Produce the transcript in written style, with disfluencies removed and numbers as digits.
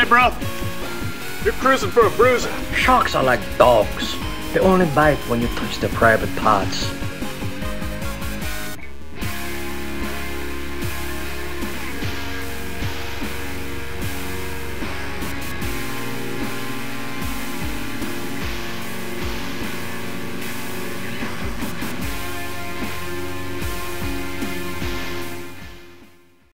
alright, bro? You're cruising for a bruiser. Sharks are like dogs. They only bite when you touch their private parts.